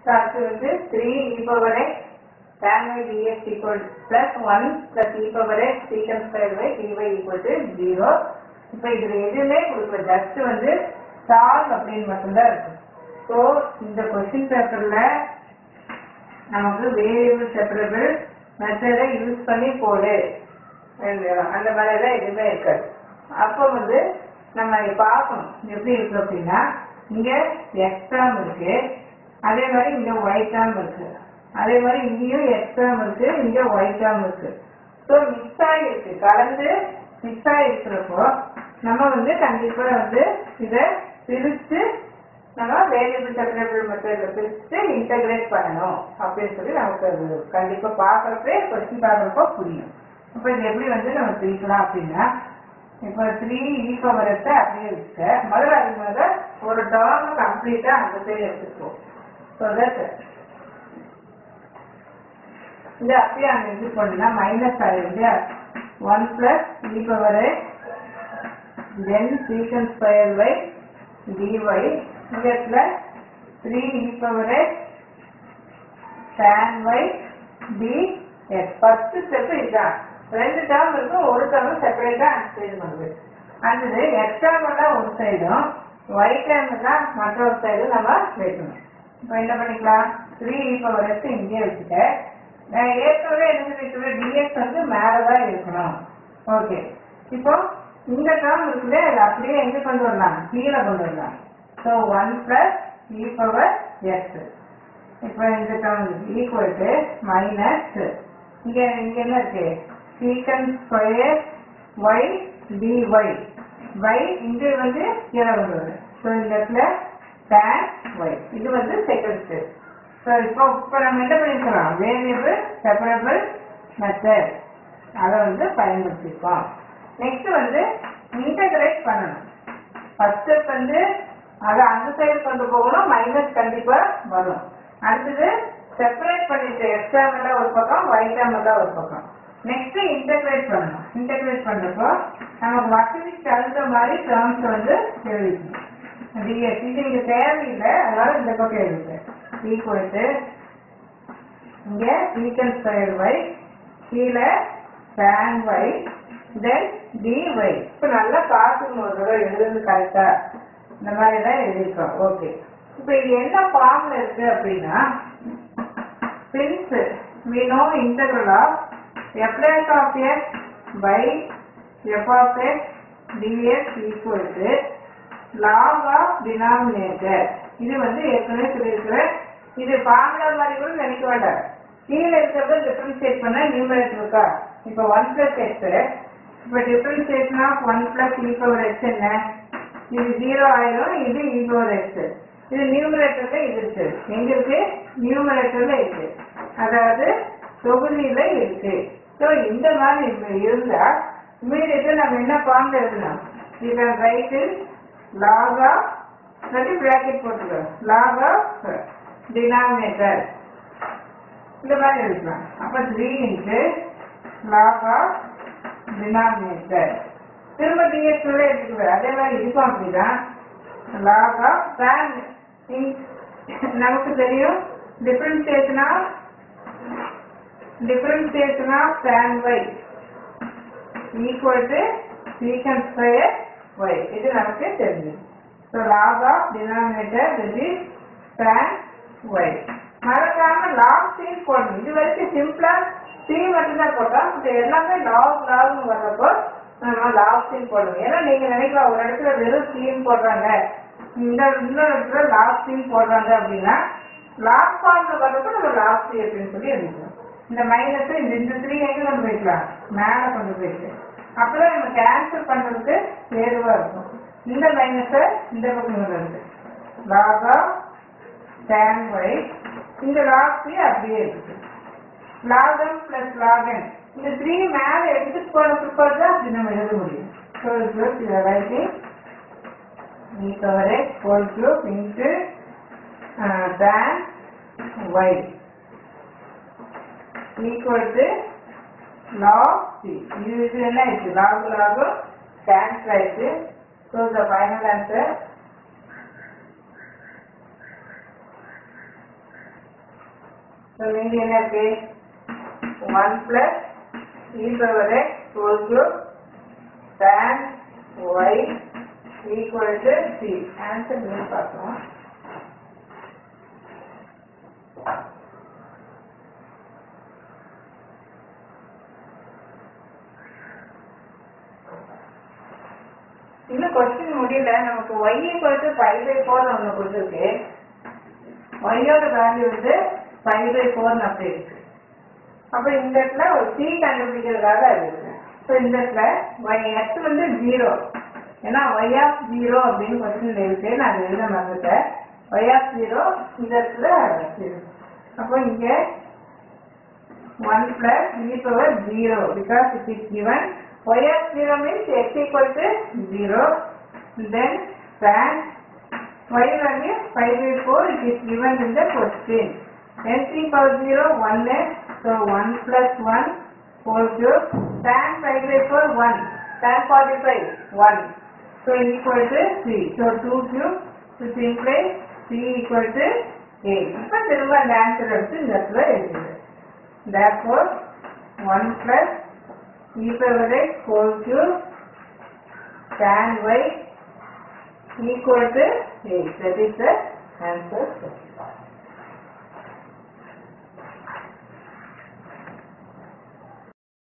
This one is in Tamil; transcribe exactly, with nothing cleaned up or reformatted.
So அடுத்து வந்து three e power x tan y dx equal plus one plus e power x secant square y dy equal to zero. இப்போ இதுல எதுவுமே உங்களுக்கு ஜஸ்ட் வந்து சால்வ் அப்படின்னு மட்டும்தான் இருக்கு. ஸோ இந்த கொஸ்டின் பேப்பர்ல நமக்கு வேரியபிள் செப்பரபிள் மெத்தடை யூஸ் பண்ணி போடு அந்த மாதிரிலாம் எதுவுமே இருக்காது. அப்போ வந்து நம்ம இதை பார்க்கணும் எப்படி இருக்கு அப்படின்னா, இங்க எக்ஸ் டேர்ம் இருக்கு, அதே மாதிரி இங்க ஒய் டேர்ம் இருக்கு, அதே மாதிரி இங்கேயும் எக்ஸ் டேர்ம் இருக்கு, இங்க ஒய் டேர்ம் இருக்கு. ஸோ மிக்ஸ் ஆகிருக்கு, கலந்து மிக்ஸ் ஆகிருக்கிறப்போ நம்ம வந்து கண்டிப்பா வந்து இதை பிரித்து நம்ம வேரியபிள் செப்பரபிள் மெத்தட்ல பிரித்து இன்டகிரேட் பண்ணணும் அப்படின்னு சொல்லி நமக்கு அது கண்டிப்பா பார்க்கறப்பே கொஸ்டின் பார்க்கறப்போ புரியும். இப்போ இது எப்படி வந்து நம்ம பிரிக்கலாம் அப்படின்னா, இப்போ த்ரீ இ பவர் எக்ஸை அப்படியே இருக்கு, முதல்ல அது முதல்ல ஒரு டேர்ம் கம்ப்ளீட்டா அந்த சைடு எடுத்துக்குவோம். ஸோ தட் இது அப்படியே அங்கே இது பண்ணுன்னா மைனஸ் ஆகிடுது. One plus e power x then secant square by dy, இந்த இடத்துல three e power x tan y dx. First step இதுதான். ரெண்டு டேர்ம் இருக்கும், ஒரு டேர்ம் செப்பரேட்டா அன்சைடு பண்ணுது. அடுத்தது எக்ஸ் டேர்ம் எல்லாம் ஒரு சைடும், ஒய் டேர்ம் எல்லாம் மற்றொரு சைடும் நம்ம வைக்கணும். இப்போ என்ன பண்ணிக்கலாம், த்ரீ இ பவர் எக்ஸ் இங்கே வச்சுட்டேன். ஏற்கனவே என்ன வைக்கிறது, டிஎக்ஸ் வந்து மேலதான் இருக்கணும். ஓகே, இப்போ இந்த டேர்ம் இருக்குல்ல, அது அப்படியே எங்க கொண்டு வரலாம், கீழே கொண்டு வரலாம். So one plus e power x, இப்போ இந்த டேர்ம் ஈக்குவல் டு மைனஸ் இங்க இங்க என்ன இருக்கு, சீக்கன் ஸ்கொயர் ஒய் டிஒய் பை இங்க வந்து கீழே கொண்டு வரும். ஸோ இந்த இடத்துல tan y, இது வந்து செகண்ட் ஸ்டெப். ஸோ இப்போ இப்போ நம்ம என்ன பண்ணிருக்கிறோம், வேரியபிள் செப்பரபிள் மெத்தட் அதை வந்து பயன்படுத்திருக்கோம். நெக்ஸ்ட் வந்து இன்டகிரேட் பண்ணணும். ஃபர்ஸ்ட் ஸ்டெப் வந்து அதை அந்த சைடு கொண்டு போகணும், மைனஸ் கண்டிப்பா வரும். அடுத்தது செப்பரேட் பண்ணிட்டு எக்ஸ் டேர்ம் எல்லாம் ஒரு பக்கம், ஒய் டேர்ம் எல்லாம் ஒரு பக்கம். நெக்ஸ்ட் இன்டகிரேட் பண்ணணும். இன்டகிரேட் பண்றப்போ நமக்கு வசதிக்கு தகுந்த மாதிரி டேர்ம்ஸ் வந்து எழுதிக்கணும். டிஎஸ் இது இங்க தேவையில்லை, அதனால இந்த பக்கம் எழுதுங்க. ஈக்குவல் டு இங்க சீக்கன் ஸ்கொயர் ஒய், கீழே tan y தென் dy. இப்போ நல்லா பார்க்கணும், ஒரு தடவை எழுதுறது கரெக்டா இந்த மாதிரி தான் எழுதியிருக்கோம். ஓகே, இப்போ இது என்ன ஃபார்ம்ல இருக்கு அப்படின்னா, since we know integral of f dash of x by f of x dx equal to log of denominator. இது வந்து ஏற்கனவே சொல்லியிருக்கிற இது ஃபார்முலா மாதிரி கூட நினைக்க வேண்டாம். கீழே இருக்கிறத டிஃபரன்ஷியேட் பண்ண நியூமரேட்டர் இருக்கா, இப்போ ஒன் பிளஸ் எக்ஸ், இப்போ differentiation of one plus e power x என்ன, இது ஜீரோ ஆயிரும், இது இ பவர் எக்ஸ். இது நியூமரேட்டர்ல இது இருக்கு, எங்க இருக்கு, நியூமரேட்டர்ல இருக்கு, அதாவது தொகுதியில இருக்கு. ஸோ இந்த மாதிரி இருந்தா இமீடியட்டா நம்ம என்ன ஃபார்ம்ல எழுதணும், இது ரைட் log of பிராக்கெட் போட்டுக்கோம், log of denominator இந்த மாதிரி எழுதலாம். அப்ப three into log of denominator, திரும்ப டிஎக்ஸ் எடுத்துக்குவேன். அதே மாதிரி இருக்கும் அப்படிதான் log of tan. நமக்கு தெரியும் differentiation of differentiation of tan y equal to secant square y, இது நமக்கு தெரியும். So log of denominator this is tan y. மறக்காம லாக் சி போடணும். இது வரைக்கும் சிம்பிளா சி மட்டும்தான் போட்டோம், இப்போ எல்லாமே லாக் லாக்னு வர்றப்போ நம்ம லாக் சி போடணும். ஏன்னா நீங்க நினைக்கலாம் ஒரு இடத்துல வெறும் சீன் போடுறாங்க, இந்த இன்னொரு இடத்துல லாக் சி போடுறாங்க அப்படின்னா லாக் ஃபார்ம்ல வர்றப்போ நம்ம லாக் சி அப்படின்னு சொல்லி எழுதிக்கலாம். இந்த மைனஸ் இந்த இந்த த்ரீ எங்க கொண்டு போய்க்கலாம், மேல கொண்டு போயிட்டு அப்பதான் நம்ம கேன்சல் பண்றதுக்கு ஏதுவா இருக்கும். இந்த மைனஸை இந்த பக்கம் இருக்கு, log of tan y, இந்த log c அப்படியே இருக்கு, log m plus log n. இந்த த்ரீ மேல எடுத்துட்டு போன பிற்பாடு தான் அப்படி நம்ம எழுத முடியும். ஸோ இது writing e power x whole cube into tan y equal to log c. இது இது என்ன ஆயிடுச்சு, log log cancel ஆயிடுச்சு. So the final answer So மீதி என்ன இருக்கு one plus e power x whole cube tan y equal to c. Answer என்ன பார்க்கலாம். இன்னும் கொஸ்டின் முடியல. நமக்கு y equal to pi by four ஒன்று கொடுத்துருக்கு. y ஓட வேல்யூ வந்து pi by four அப்படி இருக்கு. அப்ப இந்த இடத்துல ஒரு c கண்டுபிடிக்கிறதுக்காக அது இருக்கு. ஸோ இந்த இடத்துல y x வந்து ஜீரோ, ஏன்னா y ஆஃப் ஜீரோ அப்படின்னு கொஸ்டின்ல இருக்கு. நான் எழுத மறந்துட்டேன். y ஆஃப் ஜீரோ இந்த இடத்துல இருக்கு. அப்போ இங்க one plus e power zero because it is given. Y of zero means x equal to zero. Then tan y value pi by four, it is given in the question. Then three power zero, one is, so one plus one whole cube. Tan pi by four, one. Tan forty-five, one. So equal to three. So two cube, which implies c equal to eight. But there was an answer also in that way. Therefore, one plus e power x whole cube tan y equal to eight. That is the answer.